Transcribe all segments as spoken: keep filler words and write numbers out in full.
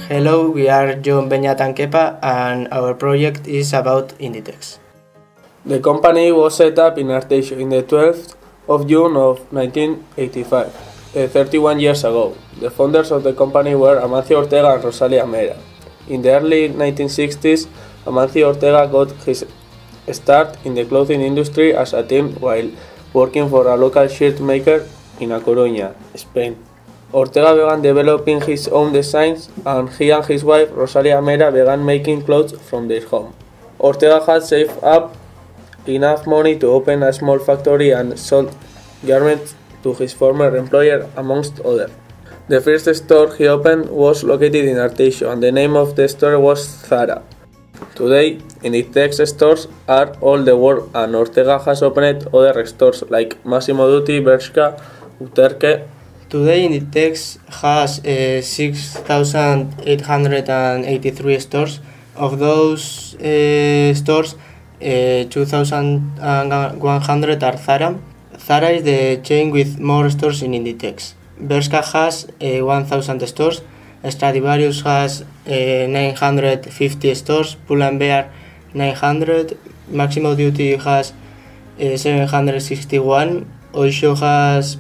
Hello, we are John, Beñat and Kepa, and our project is about Inditex. The company was set up in Arteixo on the twelfth of June of nineteen eighty-five, uh, thirty-one years ago. The founders of the company were Amancio Ortega and Rosalia Mera. In the early nineteen sixties, Amancio Ortega got his start in the clothing industry as a teen while working for a local shirt maker in A Coruña, Spain. Ortega began developing his own designs, and he and his wife Rosalia Mera began making clothes from their home. Ortega had saved up enough money to open a small factory and sold garments to his former employer, amongst others. The first store he opened was located in Arteixo, and the name of the store was Zara. Today, Inditex stores are all the world, and Ortega has opened other stores like Massimo Dutti, Bershka, Uterque. Today, Inditex has uh, six thousand eight hundred eighty-three stores. Of those uh, stores, uh, two thousand one hundred are Zara. Zara is the chain with more stores in Inditex. Bershka has uh, one thousand stores. Stradivarius has uh, nine hundred fifty stores. Pull and Bear nine hundred. Massimo Dutti has uh, seven hundred sixty-one. Oysho has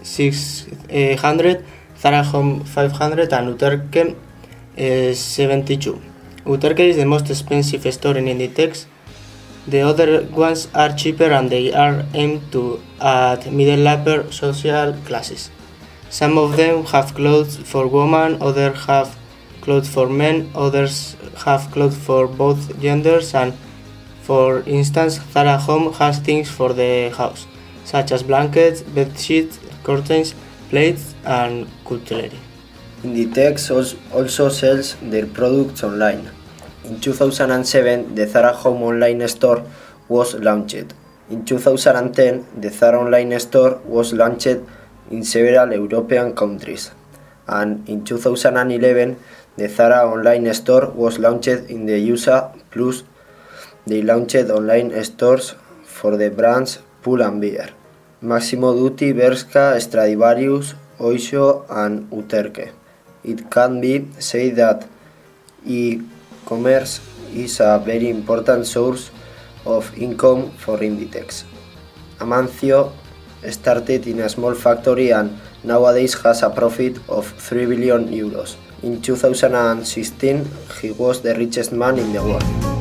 six hundred. Zara Home five hundred, and Uterque uh, seventy-two. Uterque is the most expensive store in Inditex. The other ones are cheaper, and they are aimed to at middle upper social classes. Some of them have clothes for women, others have clothes for men, others have clothes for both genders, and for instance, Zara Home has things for the house, such as blankets, bed sheets, curtains, plates, and cutlery. Inditex also sells their products online. In two thousand seven, the Zara Home online store was launched. In two thousand ten, the Zara online store was launched in several European countries. And in two thousand eleven, the Zara online store was launched in the U S A, plus they launched online stores for the brands Pull and Bear, Massimo Dutti, Bershka, Stradivarius, Oysho, and Uterque. It can be said that e-commerce is a very important source of income for Inditex. Amancio started in a small factory and nowadays has a profit of three billion euros. In two thousand sixteen, he was the richest man in the world.